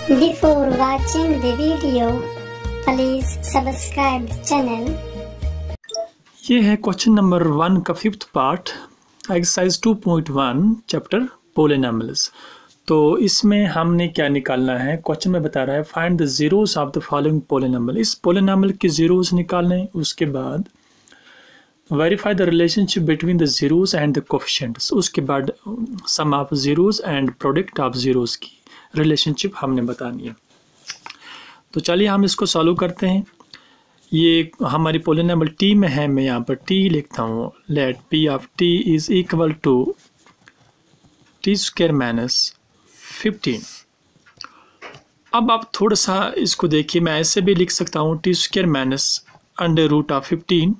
Before watching the video, please subscribe the channel. ये है question number 1 का 5th part, exercise 2.1 chapter polynomials. तो इसमें हमने क्या निकालना है, क्वेश्चन में बता रहा है find the zeros of the following polynomial. इस पोलिनोमियल के जीरोस निकालने, उसके बाद verify the relationship between the zeros and the coefficients, उसके बाद sum of zeros and product of zeros की रिलेशनशिप हमने बतानी है। तो चलिए हम इसको सॉल्व करते हैं। ये हमारी पोलिनोमियल टी में है, मैं यहाँ पर टी लिखता हूँ। Let P of T is equal to T square minus 15। अब आप थोड़ा सा इसको देखिए, मैं ऐसे भी लिख सकता हूँ T square minus under root of 15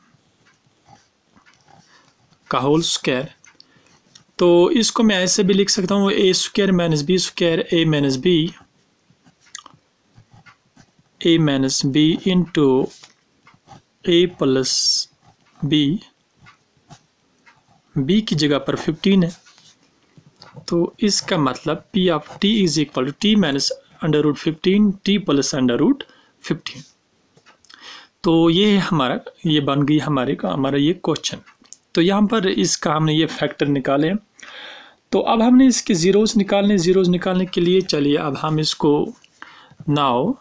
का होल स्क्वायर। तो इसको मैं ऐसे भी लिख सकता हूँ A square minus B square A minus B into A plus B की जगह पर 15 है। तो इसका मतलब P of T is equal to T minus under root 15 T plus under root 15। तो ये हमारा, ये बन गई हमारा ये क्वेश्चन। तो यहाँ पर इसका हमने ये फैक्टर निकाले। तो अब हमने इसके जीरोस निकालने के लिए चलिए अब हम इसको now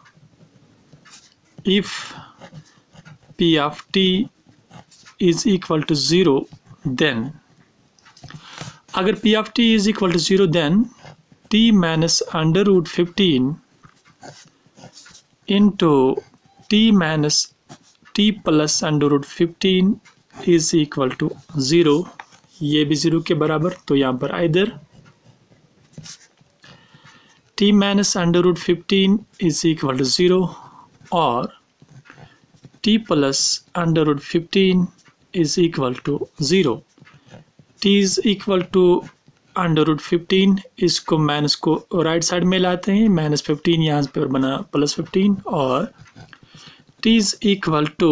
if P of T is equal to 0 then, अगर P of T is equal to 0 then T minus under root 15 into T minus T plus under root 15 is equal to 0। ये भी 0 के बराबर। तो यहाँ पर either T minus under root 15 is equal to 0 और T plus under root 15 is equal to 0। T is equal to under root 15, इसको minus को राइट साइड में लाते हैं, माइनस 15 यहाँ पर बना प्लस 15, और T is equal to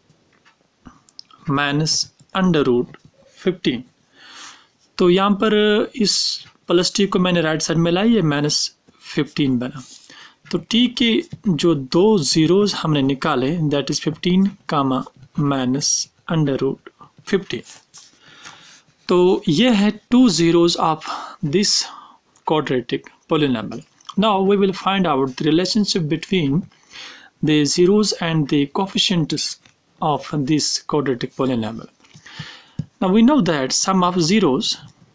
minus under root 15। तो यहाँ पर इस प्लस टी को मैंने राइट साइड में लाई, ये माइनस 15 बना। तो टी के जो दो जीरोस हमने निकाले that is 15 comma minus under root 15। तो ये है 2 zeros of this quadratic polynomial. Now we will find out the relationship between the zeros and the coefficients of this quadratic polynomial. Now we know that sum of zeros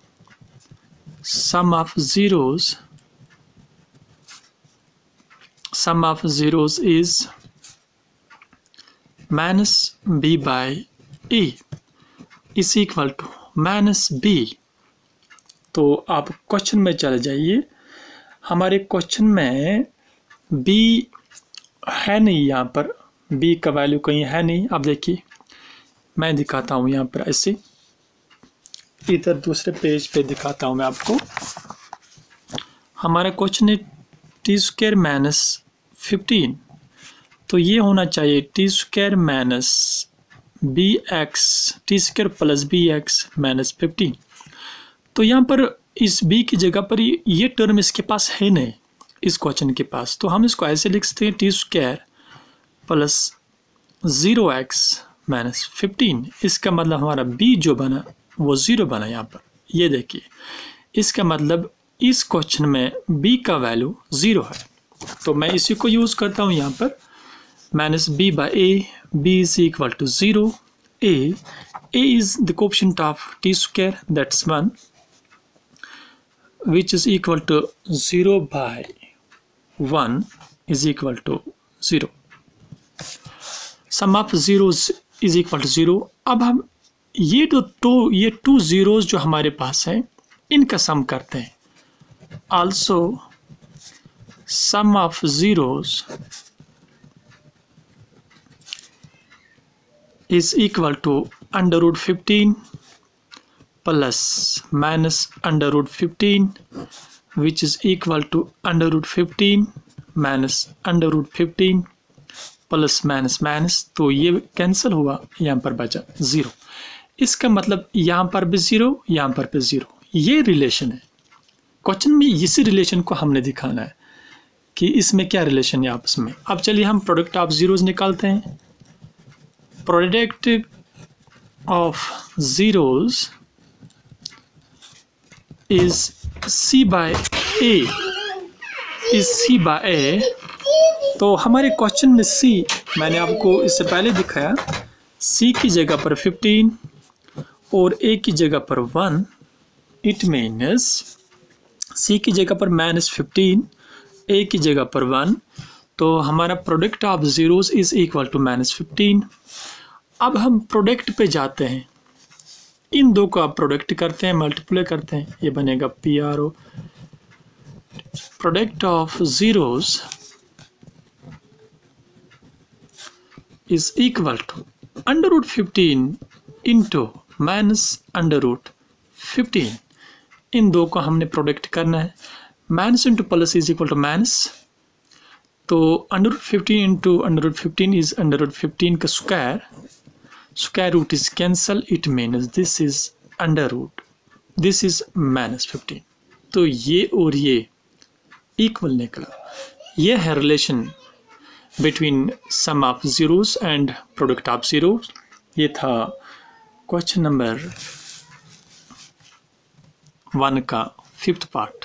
is minus b by a is equal to minus b। तो आप question में चले जाइए, हमारे question में b है नहीं, यहाँ पर b का वैल्यू कहीं है नहीं। अब देखिए मैं दिखाता हूँ, यहाँ पर ऐसे इधर दूसरे पेज पे दिखाता हूँ मैं आपको। हमारा क्वेश्चन है टी स्क्वायर माइनस 15, तो ये होना चाहिए T square minus B X, T square plus B X minus 15। तो यहाँ पर इस b की जगह पर ये टर्म इसके पास है नहीं, इस क्वेश्चन के पास। तो हम इसको ऐसे लिख सकते हैं T square plus 0x minus 15। इसका मतलब हमारा b जो बना वो 0 बना यहाँ पर, ये देखिए। इसका मतलब इस क्वेश्चन में b का वैल्यू 0 है। तो मैं इसी को यूज़ करता हूँ यहाँ पर, minus b by a, b is equal to 0, a is the coefficient of T square that's 1 which is equal to 0 by 1 is equal to 0। Sum of zeros is equal to 0। अब हम ये two zeros जो हमारे पास हैं इनका sum करते हैं। Also sum of zeros is equal to under root 15 plus minus under root 15 which is equal to under root 15 minus under root 15 plus minus minus. तो ये कैंसिल हुआ, यहाँ पर बचा 0। इसका मतलब यहाँ पर भी 0, यहाँ पर भी 0। ये रिलेशन है। क्वेश्चन में इसी रिलेशन को हमने दिखाना है कि इसमें क्या रिलेशन है आपस में। अब चलिए हम प्रोडक्ट ऑफ ज़ीरोज़ निकालते हैं। Product of zeros is C by A, is C by A. तो हमारे क्वेश्चन में सी मैंने आपको इससे पहले दिखाया, सी की जगह पर 15 और ए की जगह पर 1। इट मीन्स सी की जगह पर -15, ए की जगह पर 1। तो हमारा product of zeros is equal to -15। अब हम प्रोडक्ट पे जाते हैं, इन दो को आप प्रोडक्ट करते हैं, मल्टीप्लाई करते हैं, ये बनेगा PRO। Product of zeros is equal to √15 into -√15। इन दो को हमने प्रोडक्ट करना है। Minus into plus is equal to minus, तो √15 इंटू √15 इज √15 का square, square root is cancel. It means this is under root, this is -15। तो ये और ये इक्वल निकला। ये है relation between sum of zeros and product of zeros. ये था क्वेश्चन नंबर 1 का 5th पार्ट।